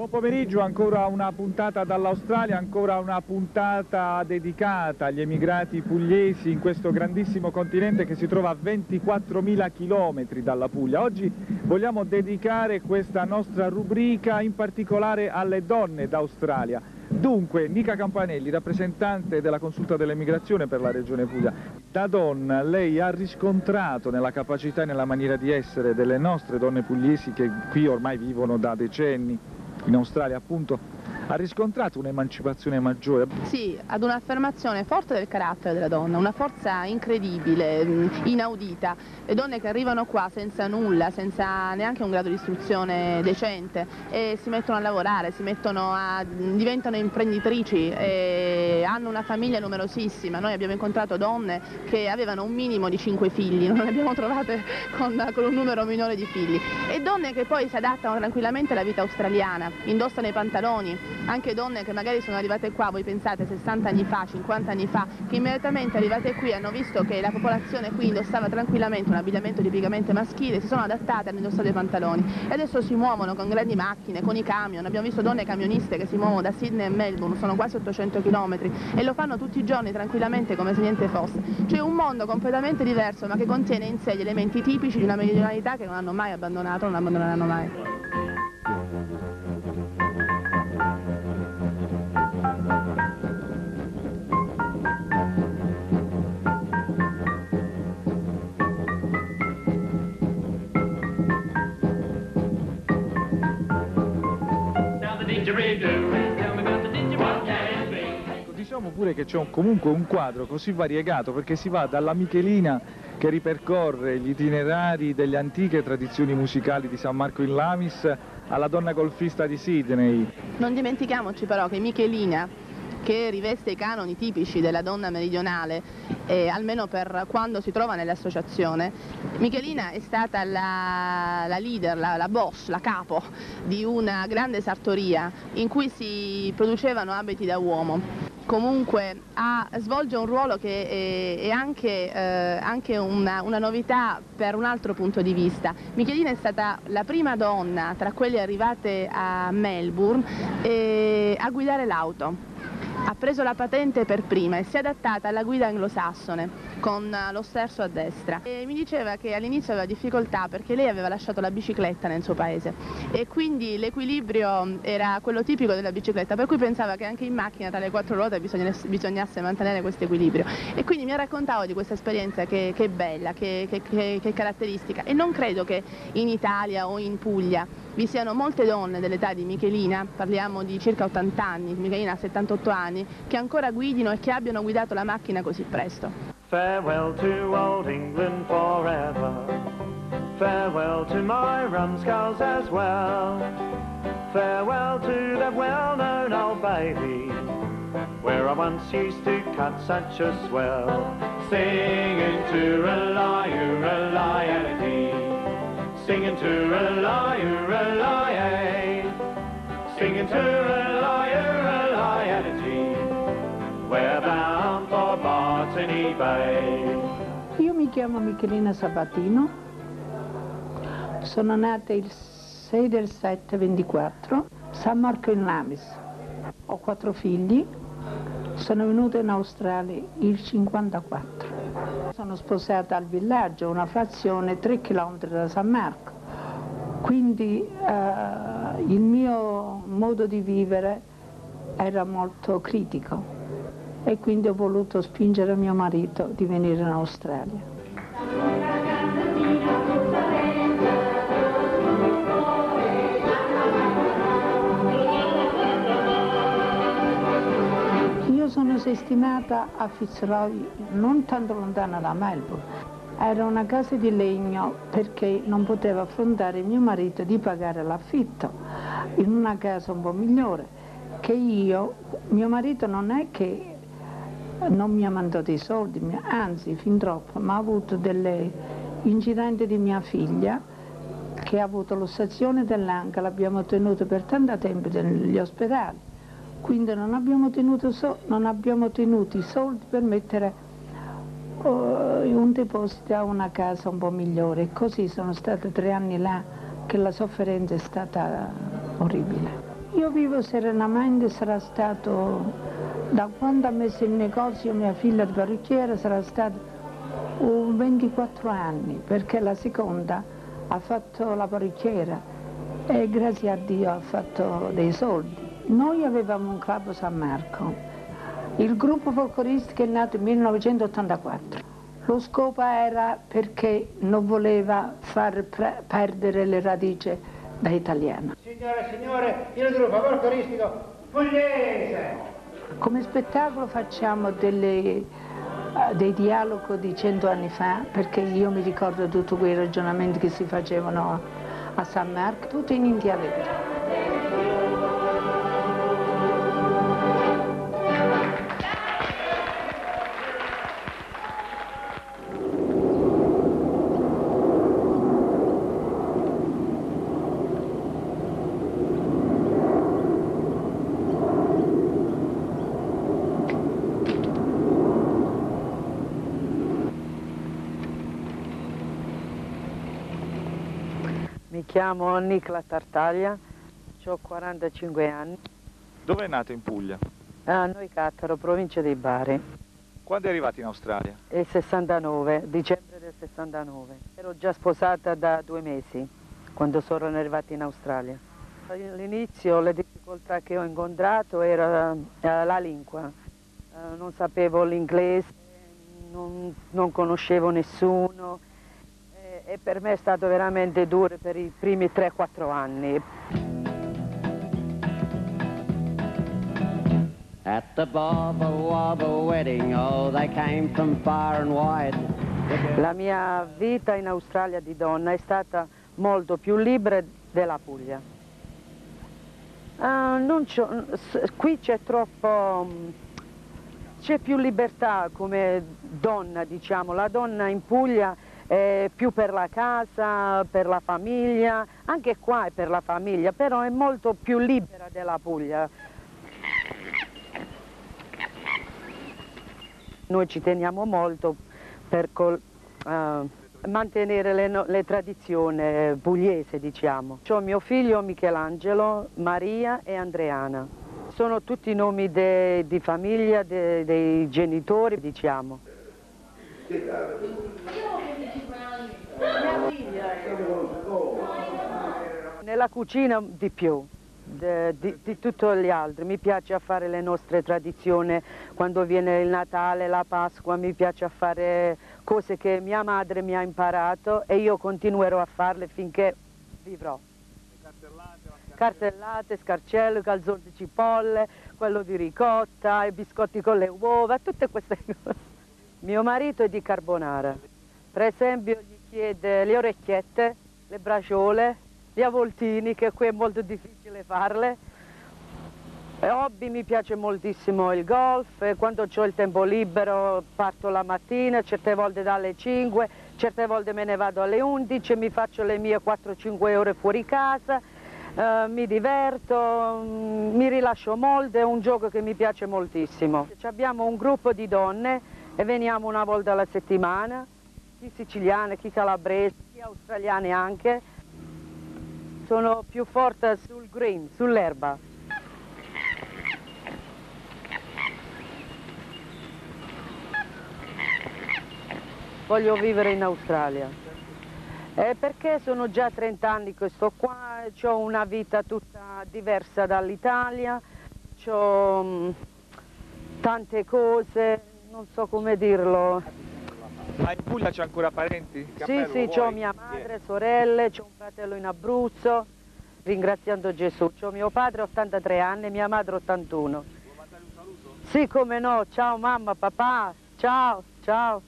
pomeriggio, ancora una puntata dall'Australia, ancora una puntata dedicata agli emigrati pugliesi in questo grandissimo continente che si trova a 24.000 chilometri dalla Puglia. Oggi vogliamo dedicare questa nostra rubrica in particolare alle donne d'Australia. Dunque, Nica Campanelli, rappresentante della Consulta dell'Emigrazione per la Regione Puglia, da donna lei ha riscontrato nella capacità e nella maniera di essere delle nostre donne pugliesi che qui ormai vivono da decenni, in Australia appunto, ha riscontrato un'emancipazione maggiore? Sì, ad un'affermazione forte del carattere della donna, una forza incredibile, inaudita. Le donne che arrivano qua senza nulla, senza neanche un grado di istruzione decente e si mettono a lavorare, diventano imprenditrici e hanno una famiglia numerosissima. Noi abbiamo incontrato donne che avevano un minimo di 5 figli, non le abbiamo trovate con un numero minore di figli. E donne che poi si adattano tranquillamente alla vita australiana, indossano i pantaloni. Anche donne che magari sono arrivate qua, voi pensate 60 anni fa, 50 anni fa, che immediatamente arrivate qui hanno visto che la popolazione qui indossava tranquillamente un abbigliamento tipicamente maschile, si sono adattate ad indossare i pantaloni e adesso si muovono con grandi macchine, con i camion. Abbiamo visto donne camioniste che si muovono da Sydney a Melbourne, sono quasi 800 km e lo fanno tutti i giorni tranquillamente come se niente fosse. Cioè un mondo completamente diverso ma che contiene in sé gli elementi tipici di una meridionalità che non hanno mai abbandonato, non abbandoneranno mai. Diciamo pure che c'è comunque un quadro così variegato, perché si va dalla Michelina che ripercorre gli itinerari delle antiche tradizioni musicali di San Marco in Lamis alla donna golfista di Sydney. Non dimentichiamoci però che Michelina, che riveste i canoni tipici della donna meridionale, almeno per quando si trova nell'associazione, Michelina è stata la leader, la boss, la capo di una grande sartoria in cui si producevano abiti da uomo. Comunque svolge un ruolo che è anche una novità per un altro punto di vista. Michelina è stata la prima donna tra quelle arrivate a Melbourne a guidare l'auto. Ha preso la patente per prima e si è adattata alla guida anglosassone con lo sterzo a destra. E mi diceva che all'inizio aveva difficoltà perché lei aveva lasciato la bicicletta nel suo paese e quindi l'equilibrio era quello tipico della bicicletta, per cui pensava che anche in macchina tra le quattro ruote bisognasse mantenere questo equilibrio. E quindi mi raccontavo di questa esperienza che è bella, che è caratteristica, e non credo che in Italia o in Puglia vi siano molte donne dell'età di Michelina, parliamo di circa 80 anni, Michelina ha 78 anni, che ancora guidino e che abbiano guidato la macchina così presto. Farewell to old England forever, farewell to my rumskulls as well, farewell to the well-known Old Bailey, where I once used to cut such a swell, singing to Rely-a-Lee, singing to Rely-a-Lee, singing to Rely-a-Lee, we're bound for Botany Bay. Io mi chiamo Michelina Sabatino, sono nata il 6 del 7 24, San Marco in Lamis. Ho 4 figli, sono venuta in Australia il 54. Sono sposata al villaggio, una frazione 3 km da San Marco, quindi il mio modo di vivere era molto critico e quindi ho voluto spingere mio marito di venire in Australia. Io sono destinata a Fitzroy, non tanto lontana da Melbourne. Era una casa di legno perché non poteva affrontare mio marito di pagare l'affitto in una casa un po' migliore, che mio marito non è che non mi ha mandato i soldi, anzi fin troppo, ma ha avuto delle incidenti di mia figlia che ha avuto l'ossazione dell'anca, l'abbiamo tenuto per tanto tempo negli ospedali, quindi non abbiamo tenuto i soldi per mettere un deposito a una casa un po' migliore, e così sono state 3 anni là che la sofferenza è stata orribile. Io vivo serenamente, sarà stato, da quando ha messo il negozio mia figlia di parrucchiera, sarà stato 24 anni, perché la seconda ha fatto la parrucchiera e grazie a Dio ha fatto dei soldi. Noi avevamo un club San Marco, il gruppo folcloristico è nato nel 1984. Lo scopo era perché non voleva far perdere le radici da italiana. Signore e signori, il gruppo folcloristico pugliese! Come spettacolo facciamo dei dialoghi di 100 anni fa, perché io mi ricordo tutti quei ragionamenti che si facevano a San Marco, tutto in dialetto. Mi chiamo Nicla Tartaglia, ho 45 anni. Dove è nato in Puglia? A Noicattaro, provincia di Bari. Quando è arrivato in Australia? È il 69, dicembre del 69. Ero già sposata da 2 mesi, quando sono arrivata in Australia. All'inizio le difficoltà che ho incontrato era la lingua. Non sapevo l'inglese, non conoscevo nessuno. E per me è stato veramente duro per i primi 3-4 anni. At the Bobba Wobba wedding, oh, they came from far and wide. La mia vita in Australia di donna è stata molto più libera della Puglia. Qui c'è più libertà come donna, diciamo. La donna in Puglia è più per la casa, per la famiglia, anche qua è per la famiglia, però è molto più libera della Puglia. Noi ci teniamo molto per mantenere le tradizioni pugliesi, diciamo. Ho mio figlio Michelangelo, Maria e Andreana. Sono tutti nomi di famiglia, dei genitori, diciamo. Nella cucina di più di tutti gli altri. Mi piace a fare le nostre tradizioni, quando viene il Natale, la Pasqua, mi piace a fare cose che mia madre mi ha imparato e io continuerò a farle finché vivrò. Cartellate, scarcello, calzone di cipolle, quello di ricotta, i biscotti con le uova, tutte queste cose. Mio marito è di carbonara, per esempio gli chiede le orecchiette, le braciole, gli avvoltini, che qui è molto difficile farle. Hobby, mi piace moltissimo il golf, e quando ho il tempo libero parto la mattina, certe volte dalle 5, certe volte me ne vado alle 11, mi faccio le mie 4-5 ore fuori casa, mi diverto, mi rilascio molto, è un gioco che mi piace moltissimo. Abbiamo un gruppo di donne e veniamo una volta alla settimana, chi siciliane, chi calabrese, chi australiane anche. Sono più forte sul green, sull'erba. Voglio vivere in Australia. Perché sono già 30 anni che sto qua, ho una vita tutta diversa dall'Italia, ho tante cose, non so come dirlo. Ma in Puglia c'è ancora parenti? Sì, ho mia madre, sorelle, ho un fratello in Abruzzo, ringraziando Gesù. Ho mio padre 83 anni e mia madre 81. Vuoi mandare un saluto? Sì, come no, ciao mamma, papà, ciao, ciao.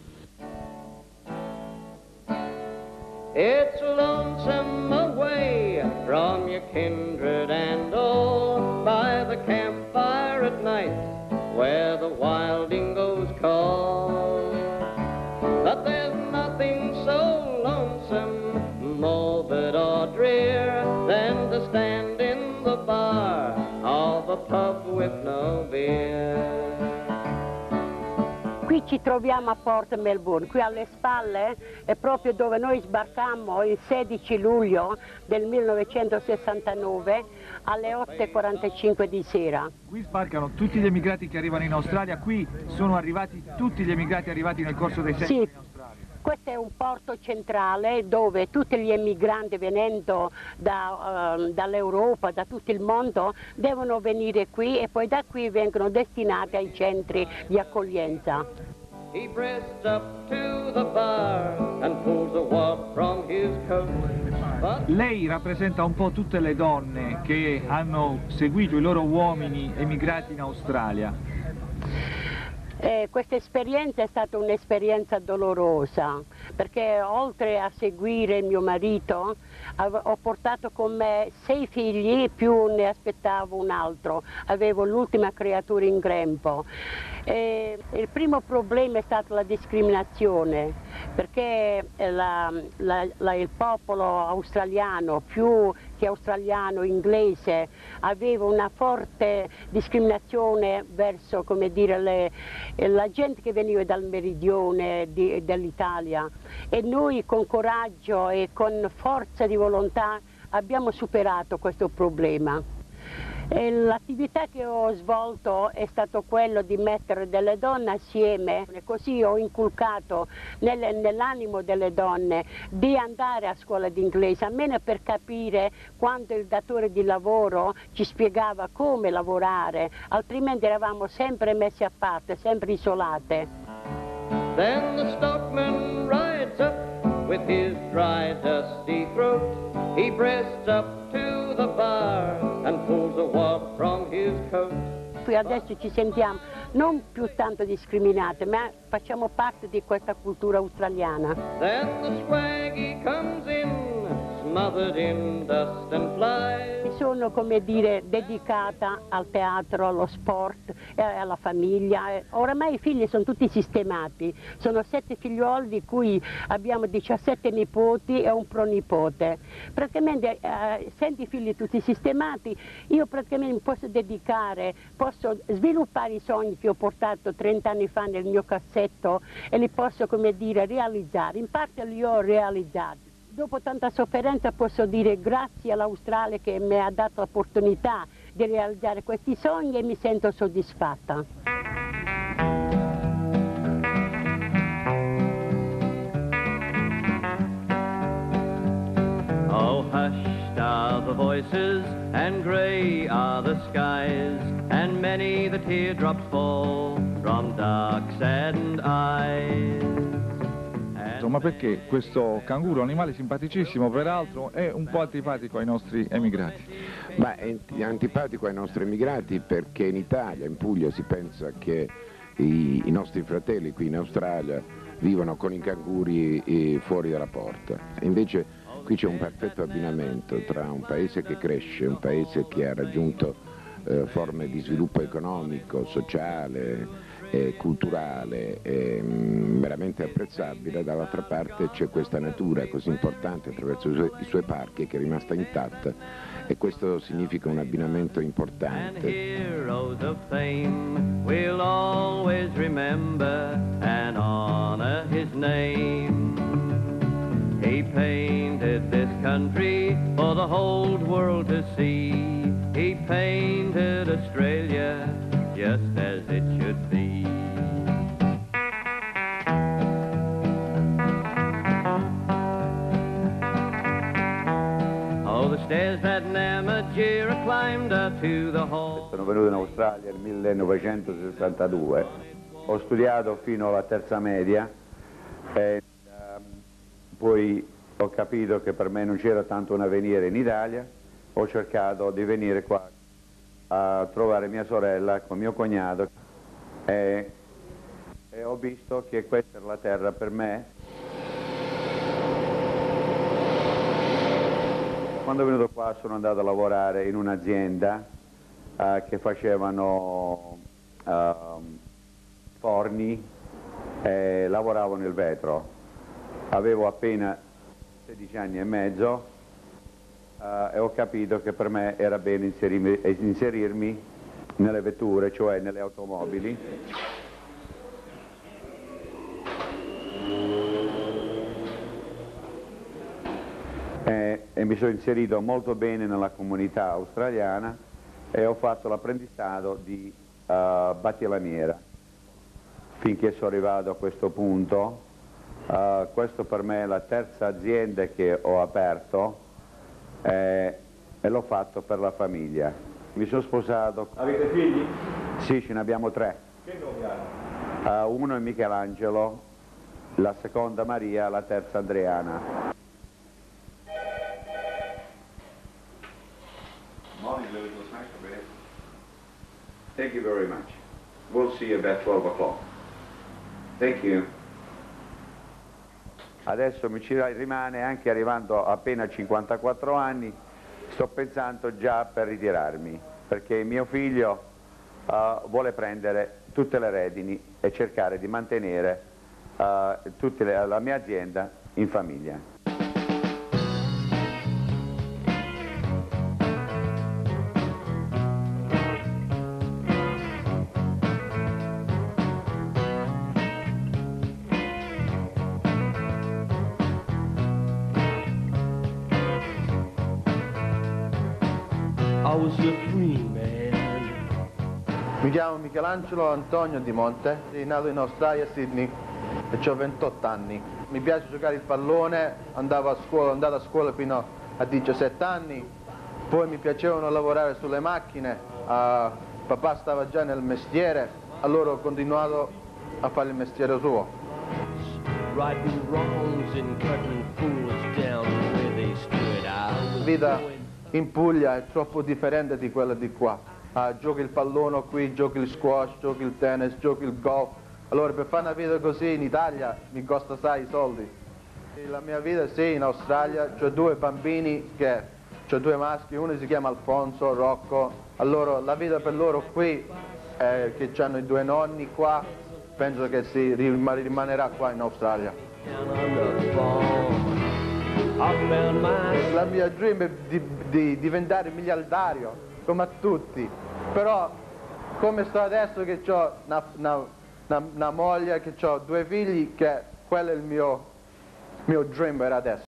It's lonesome away from your kindred and all, by the campfire at night where the wild dingoes call. But there's nothing so lonesome, morbid or drear, than to stand in the bar of a pub with no beer. Qui ci troviamo a Port Melbourne, qui alle spalle è proprio dove noi sbarcammo il 16 luglio del 1969 alle 8:45 di sera. Qui sbarcano tutti gli emigrati che arrivano in Australia, qui sono arrivati tutti gli emigrati arrivati nel corso dei secoli in Australia. Questo è un porto centrale dove tutti gli emigranti venendo dall'Europa, da tutto il mondo, devono venire qui e poi da qui vengono destinati ai centri di accoglienza. He breasts up to the bar and pulls the wad from his coat. Lei rappresenta un po' tutte le donne che hanno seguito i loro uomini emigrati in Australia. Questa esperienza è stata un'esperienza dolorosa, perché oltre a seguire mio marito ho portato con me 6 figli, più ne aspettavo un altro, avevo l'ultima creatura in grembo. Il primo problema è stata la discriminazione, perché il popolo australiano, più che australiano, inglese, aveva una forte discriminazione verso, come dire, la gente che veniva dal meridione dell'Italia, e noi con coraggio e con forza di volontà abbiamo superato questo problema. L'attività che ho svolto è stato quello di mettere delle donne assieme, e così ho inculcato nell'animo delle donne di andare a scuola di inglese, almeno per capire quando il datore di lavoro ci spiegava come lavorare, altrimenti eravamo sempre messi a parte, sempre isolate. Then the stockman rides up with his dry, dusty throat. He breasts up to the bar and pulls the wad from his coat. Qui adesso ci sentiamo non più tanto discriminate, ma facciamo parte di questa cultura australiana. Then the swaggy comes in, smothered in dust and flies. Mi sono, come dire, dedicata al teatro, allo sport e alla famiglia. Oramai i figli sono tutti sistemati, sono 7 figlioli di cui abbiamo 17 nipoti e un pronipote. Praticamente, essendo i figli tutti sistemati, io praticamente mi posso dedicare, posso sviluppare i sogni che ho portato 30 anni fa nel mio cassetto e li posso, come dire, realizzare. In parte li ho realizzati. Dopo tanta sofferenza posso dire grazie all'Australia che mi ha dato l'opportunità di realizzare questi sogni e mi sento soddisfatta. Oh, hushed are the voices and grey are the skies, and many the teardrops fall from dark saddened eyes. Ma perché questo canguro, animale simpaticissimo peraltro, è un po' antipatico ai nostri emigrati? Ma è antipatico ai nostri emigrati perché in Italia, in Puglia, si pensa che i nostri fratelli qui in Australia vivono con i canguri fuori dalla porta. Invece qui c'è un perfetto abbinamento tra un paese che cresce, un paese che ha raggiunto forme di sviluppo economico, sociale, culturale, veramente apprezzabile. Dall'altra parte c'è questa natura così importante attraverso i suoi parchi che è rimasta intatta, e questo significa un abbinamento importante. We'll always remember and honor his name. He painted this country for the whole world to see. He painted Australia just as it should be. Oh, the stairs that Namatjira climbed up to the hall. Sono venuto in Australia nel 1962, ho studiato fino alla terza media e poi ho capito che per me non c'era tanto un avvenire in Italia, ho cercato di venire qua a trovare mia sorella con mio cognato e ho visto che questa era la terra per me. Quando sono venuto qua sono andato a lavorare in un'azienda che facevano forni e lavoravo nel vetro. Avevo appena 16 anni e mezzo e ho capito che per me era bene inserirmi nelle vetture, cioè nelle automobili. e mi sono inserito molto bene nella comunità australiana e ho fatto l'apprendistato di battielamiera finché sono arrivato a questo punto. Questo per me è la terza azienda che ho aperto e l'ho fatto per la famiglia. Mi sono sposato. Avete figli? Sì, ce ne abbiamo 3. Che nomi hanno? Uno è Michelangelo, la seconda Maria, la terza Adriana. Thank you very much. We'll see you about 12 o'clock. Thank you. Adesso mi ci rimane, anche arrivando appena a 54 anni, sto pensando già per ritirarmi, perché mio figlio vuole prendere tutte le redini e cercare di mantenere la mia azienda in famiglia. Mi chiamo Michelangelo Antonio Di Monte, sono nato in Australia, Sydney, e ho 28 anni. Mi piace giocare il pallone, andavo a scuola fino a 17 anni, poi mi piacevano lavorare sulle macchine, papà stava già nel mestiere, allora ho continuato a fare il mestiere suo. La vita in Puglia è troppo differente di quella di qua. Giochi il pallone qui, giochi il squash, giochi il tennis, giochi il golf. Allora per fare una vita così in Italia mi costa assai i soldi. La mia vita sì, in Australia, ho 2 bambini, ho 2 maschi, uno si chiama Alfonso, Rocco. Allora la vita per loro qui, che hanno i 2 nonni qua, penso che si rimanerà qua in Australia. La mia dream è di diventare miliardario, come a tutti, però come sto adesso che ho una moglie, che ho 2 figli, che quello è il mio dream per adesso.